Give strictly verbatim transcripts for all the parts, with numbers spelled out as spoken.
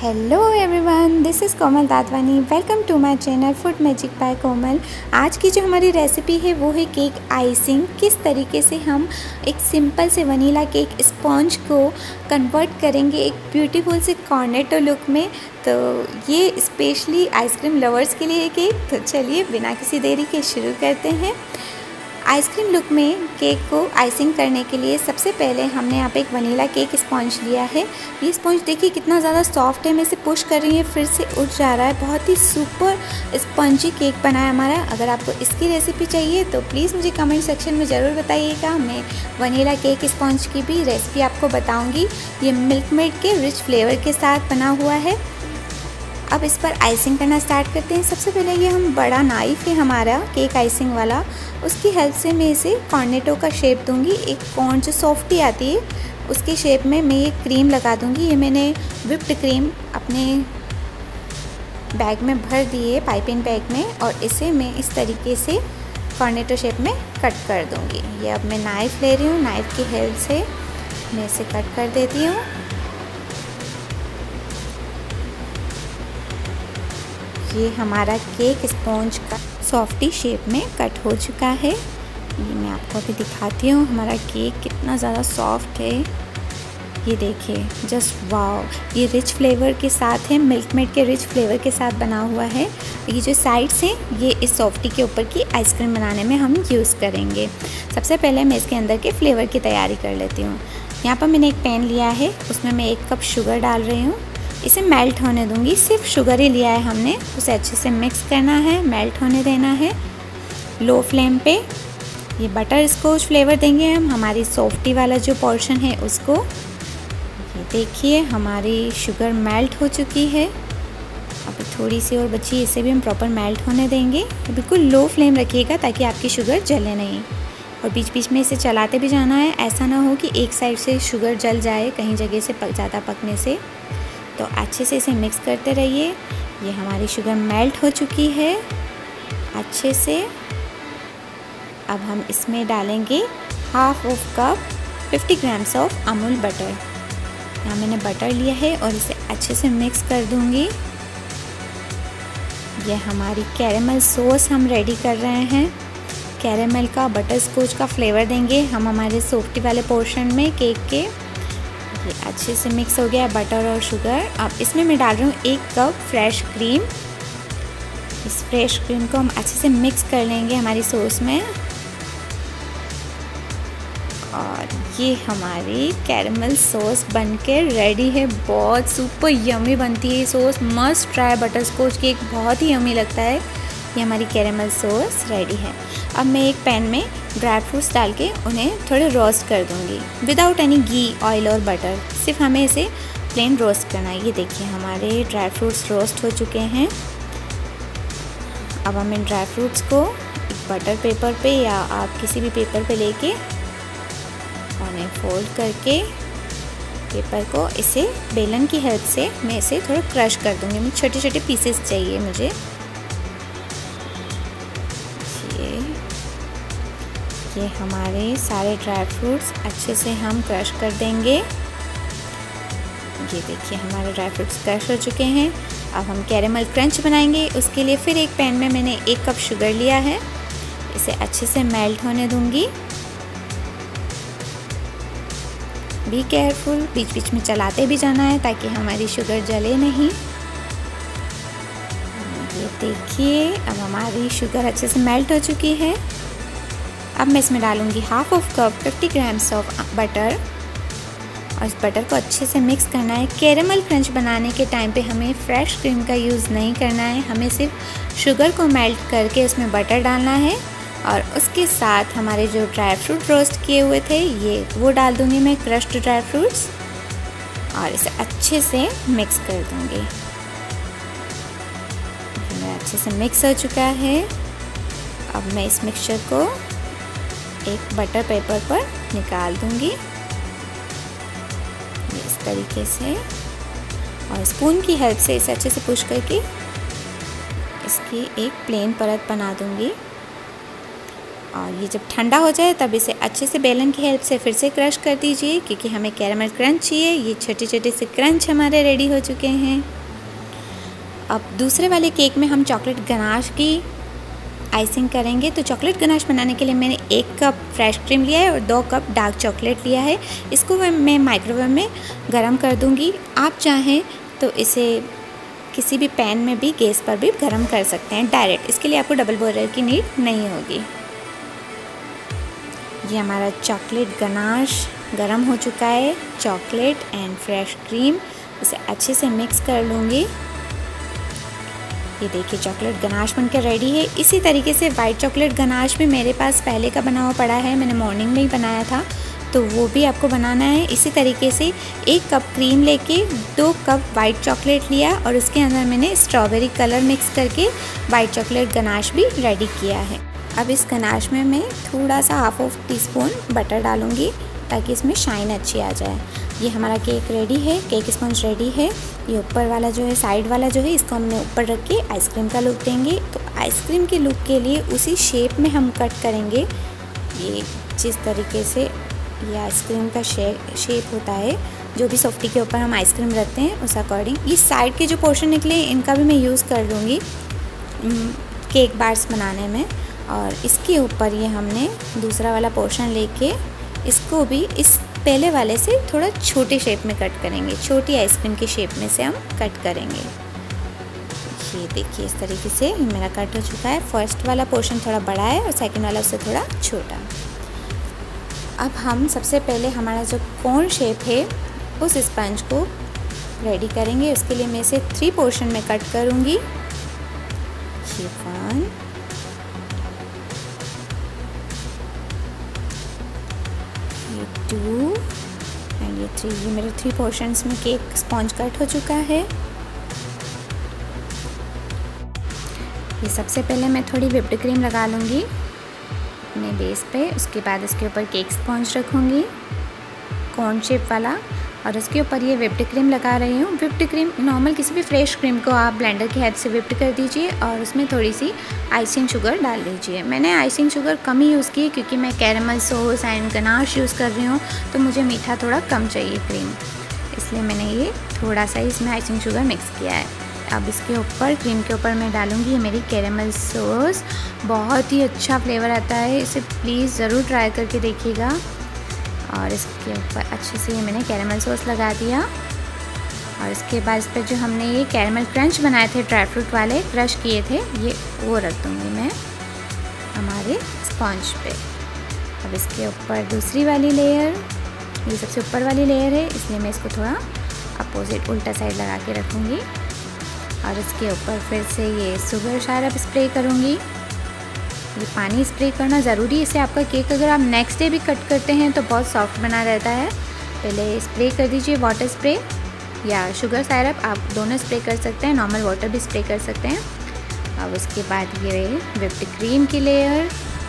Hello everyone, this is Komal Dadwani. Welcome to my channel food magic by Komal. आज की जो हमारी रेसिपी है वो है केक आइसिंग। किस तरीके से हम एक सिंपल से वनीला केक स्पॉन्ज को कन्वर्ट करेंगे एक ब्यूटीफुल से कॉर्नेटो लुक में। तो ये स्पेशली आइसक्रीम लवर्स के लिए केक। तो चलिए बिना किसी देरी के शुरू करते हैं। आइसक्रीम लुक में केक को आइसिंग करने के लिए सबसे पहले हमने यहाँ पे एक वनीला केक स्पॉन्ज लिया है। ये स्पॉन्ज देखिए कितना ज़्यादा सॉफ्ट है। मैं इसे पुश कर रही हूँ, फिर से उठ जा रहा है। बहुत ही सुपर स्पंजी केक बना है हमारा। अगर आपको इसकी रेसिपी चाहिए तो प्लीज़ मुझे कमेंट सेक्शन में ज़रूर बताइएगा। मैं वनीला केक स्पॉन्ज की भी रेसिपी आपको बताऊँगी। ये मिल्क मेड के रिच फ्लेवर के साथ बना हुआ है। अब इस पर आइसिंग करना स्टार्ट करते हैं। सबसे पहले ये हम बड़ा नाइफ़ है हमारा केक आइसिंग वाला, उसकी हेल्प से मैं इसे कॉर्नेटो का शेप दूंगी। एक कॉर्न जो सॉफ्टी आती है उसकी शेप में मैं ये क्रीम लगा दूंगी। ये मैंने व्हिप्ड क्रीम अपने बैग में भर दी है, पाइपिंग बैग में, और इसे मैं इस तरीके से कॉर्नेटो शेप में कट कर दूंगी। ये अब मैं नाइफ़ ले रही हूँ, नाइफ़ की हेल्प से मैं इसे कट कर देती हूँ। ये हमारा केक स्पॉन्ज का सॉफ्टी शेप में कट हो चुका है। ये मैं आपको अभी दिखाती हूँ हमारा केक कितना ज़्यादा सॉफ्ट है। ये देखिए, जस्ट वाओ। ये रिच फ्लेवर के साथ है, मिल्क मेड के रिच फ्लेवर के साथ बना हुआ है। ये जो साइड्स हैं ये इस सॉफ्टी के ऊपर की आइसक्रीम बनाने में हम यूज़ करेंगे। सबसे पहले मैं इसके अंदर के फ्लेवर की तैयारी कर लेती हूँ। यहाँ पर मैंने एक पैन लिया है, उसमें मैं एक कप शुगर डाल रही हूँ। इसे मेल्ट होने दूंगी। सिर्फ शुगर ही लिया है हमने, उसे अच्छे से मिक्स करना है, मेल्ट होने देना है लो फ्लेम पे। ये बटर स्कॉच फ्लेवर देंगे हम हमारी सॉफ्टी वाला जो पोर्शन है उसको। ये देखिए हमारी शुगर मेल्ट हो चुकी है। अभी थोड़ी सी और बची, इसे भी हम प्रॉपर मेल्ट होने देंगे। बिल्कुल लो फ्लेम रखिएगा ताकि आपकी शुगर जले नहीं, और बीच बीच में इसे चलाते भी जाना है। ऐसा ना हो कि एक साइड से शुगर जल जाए कहीं जगह से पक ज़्यादा पकने से। तो अच्छे से इसे मिक्स करते रहिए। ये हमारी शुगर मेल्ट हो चुकी है अच्छे से। अब हम इसमें डालेंगे half of cup fifty grams of Amul butter. यहाँ मैंने बटर लिया है और इसे अच्छे से मिक्स कर दूंगी। ये हमारी कैरेमल सॉस हम रेडी कर रहे हैं। कैरेमल का बटर स्कॉच का फ्लेवर देंगे हम हमारे सॉफ्टी वाले पोर्शन में केक के। ये अच्छे से मिक्स हो गया है बटर और शुगर। अब इसमें मैं डाल रही हूँ एक कप फ्रेश क्रीम। इस फ्रेश क्रीम को हम अच्छे से मिक्स कर लेंगे हमारी सॉस में। और ये हमारी कैरेमल सॉस बनके रेडी है। बहुत सुपर यमी बनती है ये sauce. Must try butterscotch cake, बहुत ही यमी लगता है। ये हमारी कैरेमल सॉस रेडी है। अब मैं एक पैन में ड्राई फ्रूट्स डाल के उन्हें थोड़े रोस्ट कर दूंगी विदाउट एनी घी, ऑयल और बटर। सिर्फ हमें इसे प्लेन रोस्ट करना है। ये देखिए हमारे ड्राई फ्रूट्स रोस्ट हो चुके हैं। अब हम इन ड्राई फ्रूट्स को एक बटर पेपर पे या आप किसी भी पेपर पे लेके उन्हें फोल्ड करके पेपर को इसे बेलन की हेल्प से मैं इसे थोड़ा क्रश कर दूंगी। मुझे छोटे छोटे पीसेस चाहिए मुझे। ये हमारे सारे ड्राई फ्रूट्स अच्छे से हम क्रश कर देंगे। ये देखिए हमारे ड्राई फ्रूट्स क्रश हो चुके हैं। अब हम कैरेमल क्रंच बनाएंगे। उसके लिए फिर एक पैन में मैंने एक कप शुगर लिया है, इसे अच्छे से मेल्ट होने दूंगी। बी केयरफुल, बीच बीच में चलाते भी जाना है ताकि हमारी शुगर जले नहीं। ये देखिए अब हमारी शुगर अच्छे से मेल्ट हो चुकी है। अब मैं इसमें डालूंगी half of cup fifty grams of butter, और इस बटर को अच्छे से मिक्स करना है। कैरेमल क्रंच बनाने के टाइम पे हमें फ्रेश क्रीम का यूज़ नहीं करना है। हमें सिर्फ शुगर को मेल्ट करके उसमें बटर डालना है, और उसके साथ हमारे जो ड्राई फ्रूट रोस्ट किए हुए थे ये वो डाल दूँगी मैं, क्रश्ड ड्राई फ्रूट्स, और इसे अच्छे से मिक्स कर दूँगी। मेरा अच्छे से मिक्स हो चुका है। अब मैं इस मिक्सचर को एक बटर पेपर पर निकाल दूंगी इस तरीके से, और स्पून की हेल्प से इसे अच्छे से पुश करके इसकी एक प्लेन परत बना दूंगी। और ये जब ठंडा हो जाए तब इसे अच्छे से बेलन की हेल्प से फिर से क्रश कर दीजिए, क्योंकि हमें कैरेमल क्रंच चाहिए। ये छोटे छोटे से क्रंच हमारे रेडी हो चुके हैं। अब दूसरे वाले केक में हम चॉकलेट गनाश की आइसिंग करेंगे। तो चॉकलेट गनाश बनाने के लिए मैंने एक कप फ्रेश क्रीम लिया है और दो कप डार्क चॉकलेट लिया है। इसको मैं माइक्रोवेव में गरम कर दूंगी। आप चाहें तो इसे किसी भी पैन में भी, गैस पर भी गरम कर सकते हैं डायरेक्ट। इसके लिए आपको डबल बॉयलर की नीड नहीं होगी। ये हमारा चॉकलेट गनाश गरम हो चुका है। चॉकलेट एंड फ्रेश क्रीम, इसे अच्छे से मिक्स कर लूँगी। ये देखिए चॉकलेट गनाश बनकर रेडी है। इसी तरीके से वाइट चॉकलेट गनाश भी मेरे पास पहले का बना हुआ पड़ा है, मैंने मॉर्निंग में ही बनाया था, तो वो भी आपको बनाना है। इसी तरीके से एक कप क्रीम लेके दो कप वाइट चॉकलेट लिया और उसके अंदर मैंने स्ट्रॉबेरी कलर मिक्स करके वाइट चॉकलेट गनाश भी रेडी किया है। अब इस गनाश में मैं थोड़ा सा half of teaspoon butter डालूँगी ताकि इसमें शाइन अच्छी आ जाए। ये हमारा केक रेडी है, केक स्पंज रेडी है। ये ऊपर वाला जो है, साइड वाला जो है, इसको हमने ऊपर रख के आइसक्रीम का लुक देंगे। तो आइसक्रीम के लुक के लिए उसी शेप में हम कट करेंगे। ये जिस तरीके से ये आइसक्रीम का शेप शेप होता है, जो भी सॉफ्टी के ऊपर हम आइसक्रीम रखते हैं उस अकॉर्डिंग। ये साइड के जो पोर्शन निकले इनका भी मैं यूज़ कर लूँगी केक बार्स बनाने में। और इसके ऊपर ये हमने दूसरा वाला पोर्शन लेके इसको भी इस पहले वाले से थोड़ा छोटे शेप में कट करेंगे। छोटी आइसक्रीम के शेप में से हम कट करेंगे। ये देखिए इस तरीके से मेरा कट हो चुका है। फर्स्ट वाला पोर्शन थोड़ा बड़ा है और सेकंड वाला उससे थोड़ा छोटा। अब हम सबसे पहले हमारा जो कोन शेप है उस स्पंज को रेडी करेंगे। उसके लिए मैं इसे थ्री पोर्शन में कट करूँगी। ये वन, ये टू एंड ये थ्री। ये मेरे थ्री पोर्शंस में केक स्पॉन्ज कट हो चुका है। ये सबसे पहले मैं थोड़ी व्हिप्ड क्रीम लगा लूँगी अपने बेस पे। उसके बाद इसके ऊपर केक स्पॉन्ज रखूँगी कोन शेप वाला और उसके ऊपर ये व्हिप्ड क्रीम लगा रही हूँ। व्हिप्ड क्रीम नॉर्मल किसी भी फ्रेश क्रीम को आप ब्लेंडर की हेल्प से व्हिप्ड कर दीजिए और उसमें थोड़ी सी आइसिंग शुगर डाल दीजिए। मैंने आइसिंग शुगर कम ही यूज़ की क्योंकि मैं caramel sauce and ganache use कर रही हूँ, तो मुझे मीठा थोड़ा कम चाहिए क्रीम, इसलिए मैंने ये थोड़ा सा इसमें आइसिंग शुगर मिक्स किया है। अब इसके ऊपर क्रीम के ऊपर मैं डालूँगी ये मेरी कैरेमल सॉस। बहुत ही अच्छा फ्लेवर आता है, इसे प्लीज़ ज़रूर ट्राई करके देखिएगा। और इसके ऊपर अच्छे से ये मैंने कैरेमल सॉस लगा दिया और इसके बाद इस पर जो हमने ये कैरेमल क्रंच बनाए थे, ड्राई फ्रूट वाले क्रश किए थे, ये वो रख दूँगी मैं हमारे स्पॉन्ज पे। अब इसके ऊपर दूसरी वाली लेयर, ये सबसे ऊपर वाली लेयर है, इसलिए मैं इसको थोड़ा अपोजिट उल्टा साइड लगा के रखूँगी और इसके ऊपर फिर से ये शुगर सिरप स्प्रे करूँगी। ये पानी स्प्रे करना ज़रूरी है, इससे आपका केक अगर आप नेक्स्ट डे भी कट करते हैं तो बहुत सॉफ्ट बना रहता है। पहले स्प्रे कर दीजिए वाटर स्प्रे या शुगर सिरप, आप दोनों स्प्रे कर सकते हैं, नॉर्मल वाटर भी स्प्रे कर सकते हैं। अब उसके बाद ये व्हिप्ड क्रीम की लेयर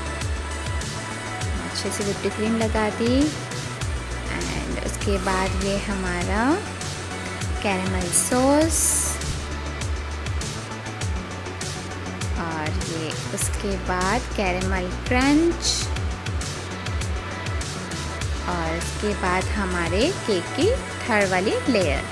अच्छे से व्हिप्ड क्रीम लगा दी एंड उसके बाद ये हमारा कैरेमल सॉस और ये उसके बाद कैरेमल क्रंच और इसके बाद हमारे केक की थर्ड वाली लेयर।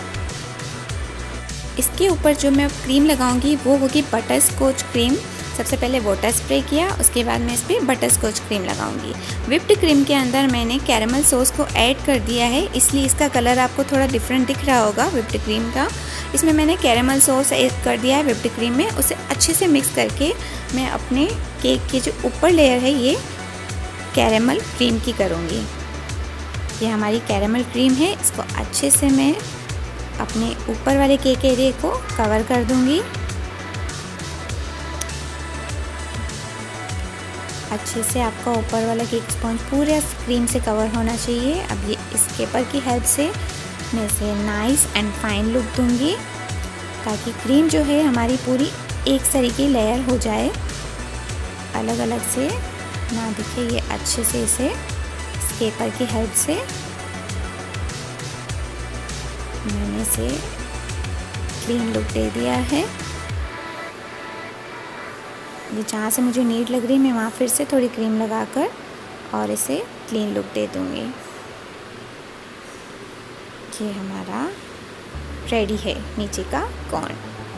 इसके ऊपर जो मैं क्रीम लगाऊंगी वो होगी बटर स्कॉच क्रीम। सबसे पहले वाटर स्प्रे किया, उसके बाद मैं इस पर बटर स्कॉच क्रीम लगाऊंगी। व्हिप्ड क्रीम के अंदर मैंने कैरेमल सॉस को ऐड कर दिया है, इसलिए इसका कलर आपको थोड़ा डिफरेंट दिख रहा होगा व्हिप्ड क्रीम का। इसमें मैंने कैरेमल सॉस ऐड कर दिया है व्हिप्ड क्रीम में। उसे अच्छे से मिक्स करके मैं अपने केक की जो ऊपर लेयर है ये कैरेमल क्रीम की करूँगी। ये हमारी कैरेमल क्रीम है, इसको अच्छे से मैं अपने ऊपर वाले केक एरिया को कवर कर दूँगी। अच्छे से आपका ऊपर वाला केक स्पॉन्ज पूरे क्रीम से कवर होना चाहिए। अब ये इस पेपर की हेल्प से मैं इसे नाइस एंड फाइन लुक दूंगी ताकि क्रीम जो है हमारी पूरी एक सरी की लेयर हो जाए, अलग अलग से ना दिखे। ये अच्छे से इसे इस पेपर की हेल्प से मैंने इसे क्लीन लुक दे दिया है। ये जहाँ से मुझे नीड लग रही है मैं वहाँ फिर से थोड़ी क्रीम लगाकर और इसे क्लीन लुक दे दूँगी। ये हमारा रेडी है नीचे का कॉर्न।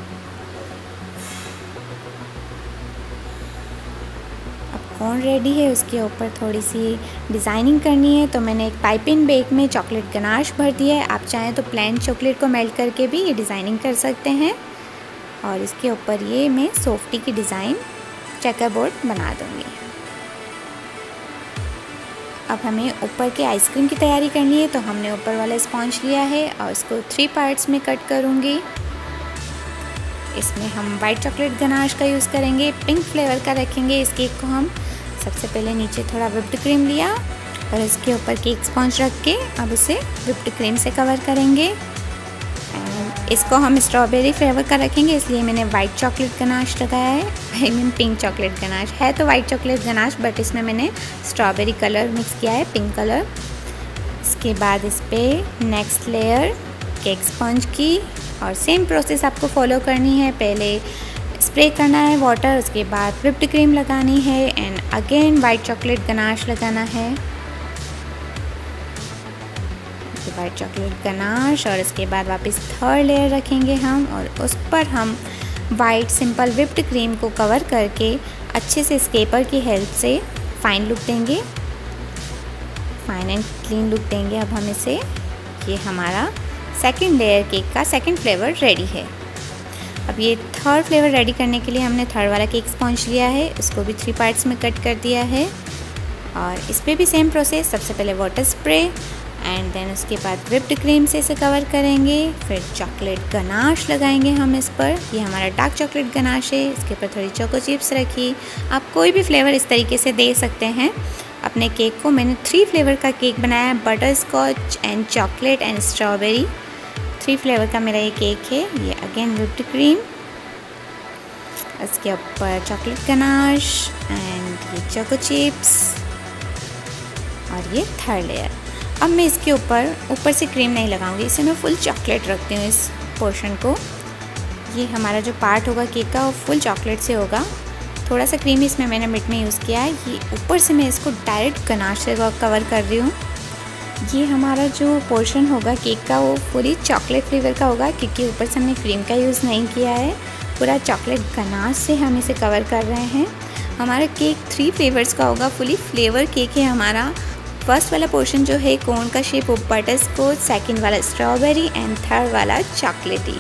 अब कॉर्न रेडी है, उसके ऊपर थोड़ी सी डिज़ाइनिंग करनी है, तो मैंने एक पाइपिंग बैग में चॉकलेट गनाश भर दिया है। आप चाहें तो प्लेन चॉकलेट को मेल्ट करके भी ये डिज़ाइनिंग कर सकते हैं। और इसके ऊपर ये मैं सॉफ्टी की डिज़ाइन चेकर बोर्ड बना दूँगी। अब हमें ऊपर के आइसक्रीम की तैयारी करनी है, तो हमने ऊपर वाला स्पॉन्ज लिया है और इसको थ्री पार्ट्स में कट करूँगी। इसमें हम वाइट चॉकलेट गनाश का यूज़ करेंगे, पिंक फ्लेवर का रखेंगे इस केक को हम। सबसे पहले नीचे थोड़ा व्हिप्ड क्रीम लिया और इसके ऊपर केक स्पॉन्ज रख के अब इसे व्हिप्ड क्रीम से कवर करेंगे। इसको हम स्ट्रॉबेरी फ्लेवर का रखेंगे, इसलिए मैंने वाइट चॉकलेट गनाश लगाया है। I mean pink chocolate ganache है तो वाइट चॉकलेट गनाश, बट इसमें मैंने स्ट्रॉबेरी कलर मिक्स किया है, पिंक कलर। इसके बाद इस पर नेक्स्ट लेयर केक स्पंज की और सेम प्रोसेस आपको फॉलो करनी है। पहले स्प्रे करना है वाटर, उसके बाद व्हिप्ड क्रीम लगानी है and again white chocolate ganache लगाना है, वाइट चॉकलेट गनाश। और इसके बाद वापस थर्ड लेयर रखेंगे हम और उस पर हम वाइट सिंपल व्हिप्ड क्रीम को कवर करके अच्छे से स्केपर की हेल्प से फाइन लुक देंगे, फाइन एंड क्लीन लुक देंगे। अब हम इसे, ये हमारा सेकंड लेयर केक का सेकंड फ्लेवर रेडी है। अब ये थर्ड फ्लेवर रेडी करने के लिए हमने थर्ड वाला केक स्पॉन्ज लिया है, इसको भी थ्री पार्ट्स में कट कर दिया है और इस पर भी सेम प्रोसेस। सबसे पहले वाटर स्प्रे एंड देन उसके बाद व्हिप्ड क्रीम से इसे कवर करेंगे, फिर चॉकलेट गनाश लगाएंगे हम इस पर। ये हमारा डार्क चॉकलेट गनाश है, इसके ऊपर थोड़ी चोको चिप्स रखी। आप कोई भी फ्लेवर इस तरीके से दे सकते हैं अपने केक को। मैंने थ्री फ्लेवर का केक बनाया है, butterscotch and chocolate and strawberry, three flavour का मेरा ये केक है। ये अगेन व्हिप्ड क्रीम, इसके ऊपर चॉकलेट गनाश एंड ये चोको चिप्स और ये थर्ड लेयर। अब मैं इसके ऊपर ऊपर से क्रीम नहीं लगाऊंगी, इसे मैं फुल चॉकलेट रखती हूँ इस पोर्शन को। ये हमारा जो पार्ट होगा केक का वो फुल चॉकलेट से होगा। थोड़ा सा क्रीम इसमें मैंने मिड में यूज़ किया है। ये ऊपर से मैं इसको डायरेक्ट गनाश से कवर कर रही हूँ। ये हमारा जो पोर्शन होगा केक का वो पूरी चॉकलेट फ्लेवर का होगा, क्योंकि ऊपर से हमने क्रीम का यूज़ नहीं किया है। पूरा चॉकलेट गनाश से हम इसे कवर कर रहे हैं। हमारा केक थ्री फ्लेवर्स का होगा, फुली फ्लेवर केक है हमारा। फर्स्ट वाला पोर्शन जो है कोन का शेप वो बटर स्कॉच, सेकेंड वाला स्ट्रॉबेरी एंड थर्ड वाला चॉकलेटी।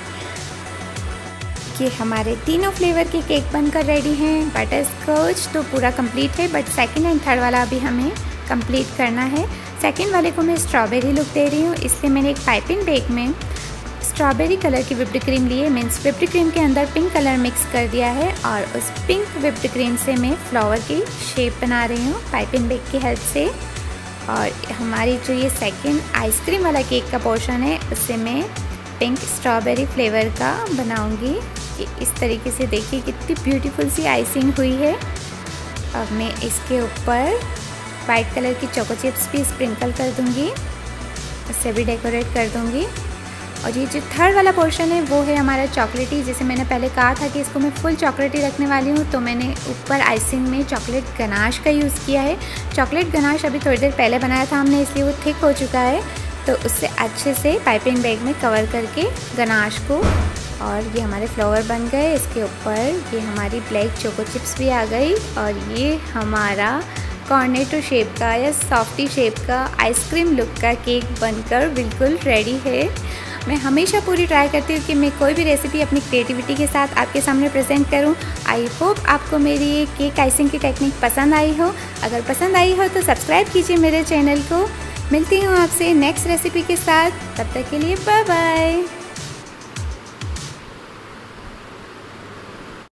ये हमारे तीनों फ्लेवर के केक बनकर रेडी हैं। बटर स्कॉच तो पूरा कंप्लीट है, बट सेकेंड एंड थर्ड वाला अभी हमें कंप्लीट करना है। सेकेंड वाले को मैं स्ट्रॉबेरी लुक दे रही हूँ, इसलिए मैंने एक पाइपिंग बैग में स्ट्रॉबेरी कलर की व्हिप्ड क्रीम ली है। मीन्स व्हिप्ड क्रीम के अंदर पिंक कलर मिक्स कर दिया है और उस पिंक व्हिप्ड क्रीम से मैं फ्लावर की शेप बना रही हूँ पाइपिंग बैग की हेल्प से। और हमारी जो ये सेकंड आइसक्रीम वाला केक का पोर्शन है उससे मैं पिंक स्ट्रॉबेरी फ्लेवर का बनाऊंगी। कि इस तरीके से देखिए कितनी ब्यूटीफुल सी आइसिंग हुई है। अब मैं इसके ऊपर वाइट कलर की चोको चिप्स भी स्प्रिंकल कर दूंगी, इससे भी डेकोरेट कर दूंगी। और ये जो थर्ड वाला पोर्शन है वो है हमारा चॉकलेटी। जैसे मैंने पहले कहा था कि इसको मैं फुल चॉकलेटी रखने वाली हूँ, तो मैंने ऊपर आइसिंग में चॉकलेट गनाश का यूज़ किया है। चॉकलेट गनाश अभी थोड़ी देर पहले बनाया था हमने, इसलिए वो थिक हो चुका है, तो उससे अच्छे से पाइपिंग बैग में कवर करके गनाश को। और ये हमारे फ्लावर बन गए। इसके ऊपर ये हमारी ब्लैक चोको चिप्स भी आ गई और ये हमारा कॉर्नेटो शेप का या सॉफ्टी शेप का आइसक्रीम लुक का केक बनकर बिल्कुल रेडी है। मैं हमेशा पूरी ट्राई करती हूँ कि मैं कोई भी रेसिपी अपनी क्रिएटिविटी के साथ आपके सामने प्रेजेंट करूँ। आई होप आपको मेरी ये केक आइसिंग की टेक्निक पसंद आई हो। अगर पसंद आई हो तो सब्सक्राइब कीजिए मेरे चैनल को। मिलती हूँ आपसे नेक्स्ट रेसिपी के साथ, तब तक के लिए बाय बाय।